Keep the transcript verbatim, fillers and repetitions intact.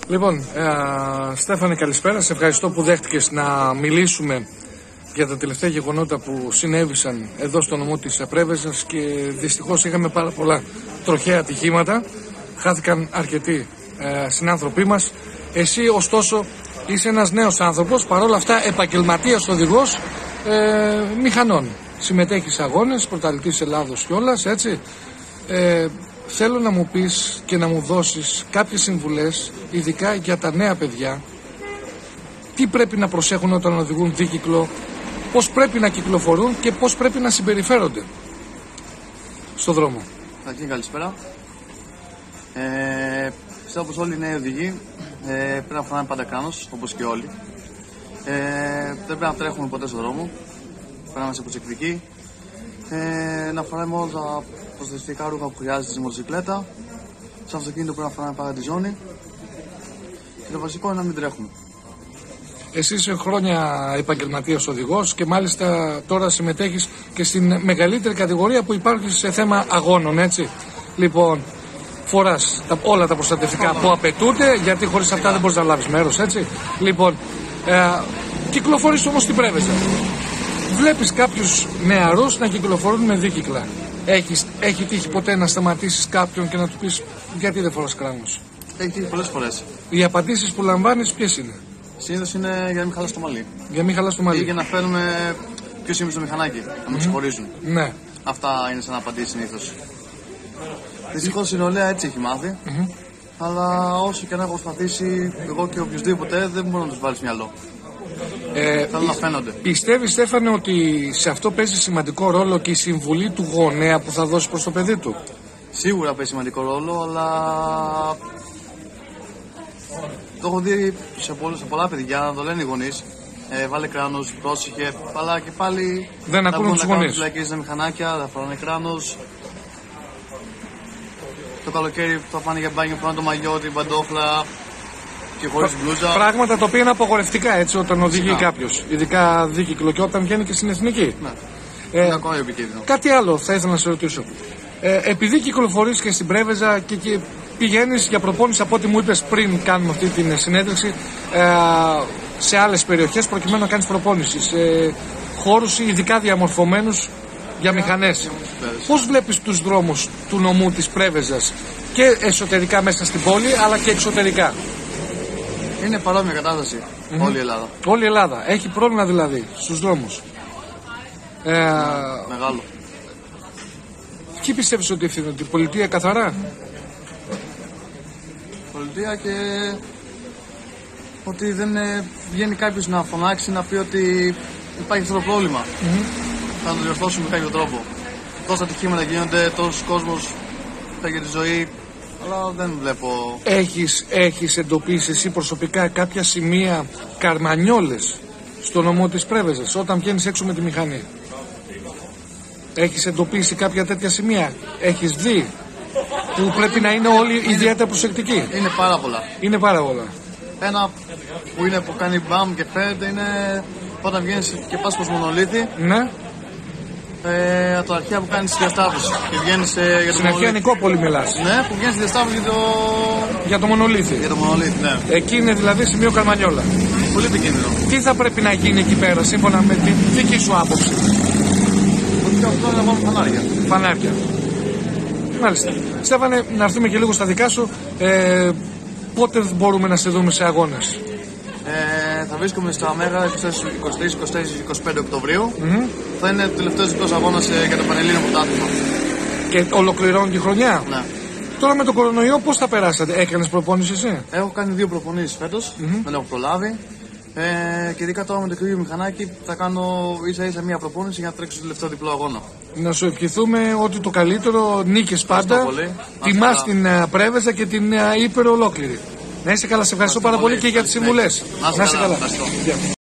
Λοιπόν, ε, Στέφανε, καλησπέρα. Σε ευχαριστώ που δέχτηκες να μιλήσουμε για τα τελευταία γεγονότα που συνέβησαν εδώ στο νομό της Πρέβεζας και δυστυχώς είχαμε πάρα πολλά τροχαία ατυχήματα. Χάθηκαν αρκετοί ε, συνάνθρωποι μας. Εσύ, ωστόσο, είσαι ένας νέος άνθρωπος, παρόλα αυτά επαγγελματίας οδηγός ε, μηχανών. Συμμετέχεις σε αγώνες, πρωταθλητής Ελλάδος κιόλας, έτσι. Ε, θέλω να μου πεις και να μου δώσεις κάποιες συμβουλές, ειδικά για τα νέα παιδιά. Τι πρέπει να προσέχουν όταν οδηγούν δίκυκλο, πώς πρέπει να κυκλοφορούν και πώς πρέπει να συμπεριφέρονται στο δρόμο. Καταρχήν, καλησπέρα. Ε, πιστεύω πως όλοι οι νέοι οδηγοί ε, πρέπει να φοράνε πάντα κράνος, όπως και όλοι. Ε, δεν πρέπει να τρέχουμε ποτέ στον δρόμο, πρέπει να είμαστε προσεκτικοί. Ε, να φοράμε όλα τα προστατευτικά ρούχα που χρειάζεται στη μοτοσυκλέτα. Στο αυτοκίνητο πρέπει να φοράμε πάντα τη ζώνη. Και το βασικό είναι να μην τρέχουμε. Εσύ είσαι χρόνια επαγγελματίας οδηγός και μάλιστα τώρα συμμετέχεις και στην μεγαλύτερη κατηγορία που υπάρχει σε θέμα αγώνων, έτσι. Λοιπόν, φοράς τα, όλα τα προστατευτικά όλα που απαιτούνται, γιατί χωρίς αυτά δεν μπορείς να λάβεις μέρος, έτσι. Λοιπόν, ε, κυκλοφορείς όμως στην Πρέβεζα. Βλέπεις κάποιους νεαρούς να κυκλοφορούν με δίκυκλα. Έχεις, έχει τύχει ποτέ να σταματήσεις κάποιον και να του πεις γιατί δεν φοράς κράνος? Έχει τύχει πολλές φορές. Οι απαντήσεις που λαμβάνεις ποιες είναι? Συνήθως είναι για να μην χαλάσει το μαλλί. Για να μην χαλάσει το μαλλί. Ή για να φέρνουμε ποιος είναι στο μηχανάκι, να με ξεχωρίζουν. Ναι. Αυτά είναι σαν απαντήσεις συνήθως. Δυστυχώς η νεολαία έτσι έχει μάθει. Mm-hmm. Αλλά όσο και να έχω προσπαθήσει, εγώ και οποιοδήποτε δεν μπορώ να τους βάλεις μυαλό. Ε, Θέλω να φαίνονται. Πιστεύεις, Στέφανε, ότι σε αυτό παίζει σημαντικό ρόλο και η συμβουλή του γονέα που θα δώσει προς το παιδί του? Σίγουρα παίζει σημαντικό ρόλο, αλλά το έχω δει σε, πολλ, σε πολλά παιδιά να το λένε οι γονείς. Ε, βάλε κράνος, πρόσεχε, αλλά και πάλι δεν ακούνε τους γονείς. Θα βγουν μηχανάκια, θα φοράνε κράνος. Το καλοκαίρι θα πάνε για μπάνιο, φοράνε το μαγιό, την παντόφλα και χωρίς μπλούζα. Πράγματα τα οποία είναι απαγορευτικά, έτσι, όταν οδηγεί κάποιος. Ειδικά δίκυκλο και όταν βγαίνει και στην εθνική. Ναι. Ε, είναι ακόμα επικίνδυνο. Κάτι άλλο θα ήθελα να σε ρωτήσω. Ε, επειδή κυκλοφορείς και στην Πρέβεζα και, και πηγαίνεις για προπόνηση, από ό,τι μου είπες πριν κάνουμε αυτή την συνέντευξη, ε, σε άλλες περιοχές προκειμένου να κάνεις προπόνηση, σε χώρους ειδικά διαμορφωμένους για μηχανές. Πώς βλέπεις τους δρόμους του νομού της Πρέβεζας και εσωτερικά μέσα στην πόλη, αλλά και εξωτερικά? Είναι παρόμοια κατάσταση mm-hmm. όλη η Ελλάδα. Όλη η Ελλάδα. Έχει πρόβλημα δηλαδή στους δρόμους. Ε, Μεγάλο. Ποιοι πιστεύεις ότι ευθύνονται, η πολιτεία καθαρά? Πολιτεία και ότι δεν βγαίνει κάποιος να φωνάξει, να πει ότι υπάρχει αυτό το πρόβλημα. Mm-hmm. Θα το διορθώσουμε με κάποιο τρόπο. Τόσα ατυχήματα γίνονται, τόσος κόσμος φεύγει τη ζωή, αλλά δεν βλέπω. Έχεις, έχεις εντοπίσει εσύ προσωπικά κάποια σημεία καρμανιόλες στο νομό της Πρέβεζας όταν βγαίνεις έξω με τη μηχανή? Έχεις εντοπίσει κάποια τέτοια σημεία? Έχεις δει που πρέπει να είναι όλοι είναι, ιδιαίτερα προσεκτικοί? Είναι πάρα πολλά. Είναι πάρα πολλά. Ένα που είναι που κάνει μπαμ και φαίνεται είναι όταν βγαίνεις και πας προς μονολίθι. Ναι. Ε, από το αρχαία που κάνεις τη διασταύρωση και βγαίνεις ε, για το στην αρχαία Νικόπολη μιλάς? Ναι, που βγαίνεις τη διασταύρωση για το... για το μονολίθι. Για το μονολίθι, ναι. Εκεί είναι δηλαδή σημείο καρμανιόλα. Πολύ επικίνδυνο. Τι θα πρέπει να γίνει εκεί πέρα σύμφωνα με τη δική σου άποψη? Ότι αυτό είναι να βάλουμε φανάρια. Φανάρια. Μάλιστα. Στέφανε, να έρθουμε και λίγο στα δικά σου. Ε, πότε μπορούμε να σε δούμε σε αγώνες? Ε, θα βρίσκομαι στα Μέγα είκοσι τρεις, είκοσι τέσσερις, είκοσι πέντε Οκτωβρίου. Mm-hmm. Θα είναι ο τελευταίος διπλός αγώνας ε, για το Πανελλήνιο Πρωτάθλημα. Και ολοκληρώνει τη χρονιά. Ναι. Τώρα με τον κορονοϊό πώς θα περάσατε? Έκανες προπόνηση εσύ? Έχω κάνει δύο προπονήσεις φέτος, mm-hmm. δεν έχω προλάβει. Ε, και ειδικά τώρα με το κρύο μηχανάκι θα κάνω ίσα ίσα μία προπόνηση για να τρέξω το τελευταίο διπλό αγώνα. Να σου ευχηθούμε ότι το καλύτερο, νίκες πάντα. Τιμάς την uh, Πρέβεζα και την uh, Ήπειρο ολόκληρη. Να είσαι καλά, σε ευχαριστώ πάρα πολύ και για τις συμβουλές. Να είσαι καλά.